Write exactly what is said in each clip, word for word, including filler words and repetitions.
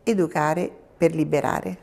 educare per liberare.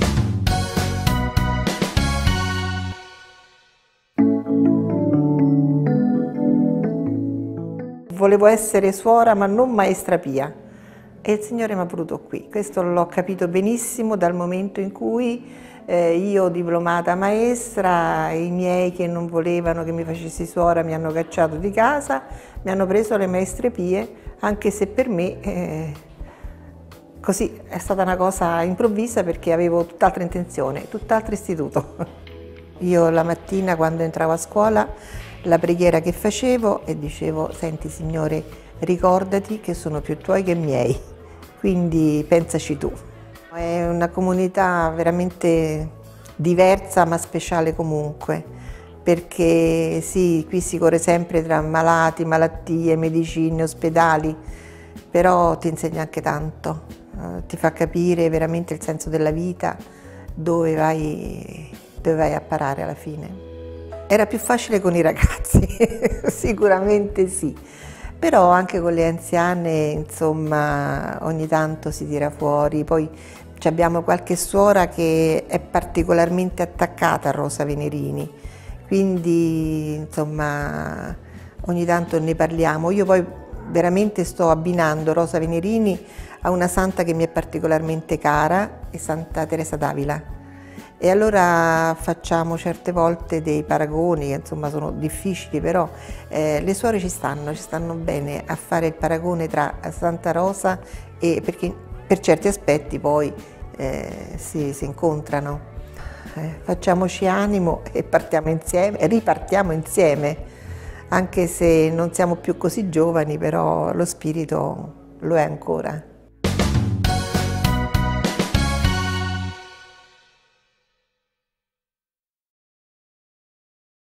Volevo essere suora ma non maestra Pia e il Signore mi ha voluto qui. Questo l'ho capito benissimo dal momento in cui eh, io, diplomata maestra, i miei che non volevano che mi facessi suora mi hanno cacciato di casa, mi hanno preso le maestre Pie, anche se per me eh, così è stata una cosa improvvisa perché avevo tutt'altra intenzione, tutt'altro istituto. Io la mattina quando entravo a scuola la preghiera che facevo e dicevo: senti Signore, ricordati che sono più tuoi che miei, quindi pensaci tu. È una comunità veramente diversa ma speciale comunque, perché sì, qui si corre sempre tra malati, malattie, medicine, ospedali, però ti insegna anche tanto, eh, ti fa capire veramente il senso della vita, dove vai, dove vai a parare alla fine. Era più facile con i ragazzi, sicuramente sì, però anche con le anziane, insomma, ogni tanto si tira fuori. Poi abbiamo qualche suora che è particolarmente attaccata a Rosa Venerini, quindi insomma ogni tanto ne parliamo. Io poi veramente sto abbinando Rosa Venerini a una santa che mi è particolarmente cara, è Santa Teresa d'Avila. E allora facciamo certe volte dei paragoni, che insomma sono difficili, però eh, le suore ci stanno, ci stanno bene a fare il paragone tra Santa Rosa e perché per certi aspetti poi eh, si, si incontrano. Eh, facciamoci animo e partiamo insieme, e ripartiamo insieme, anche se non siamo più così giovani, però lo spirito lo è ancora.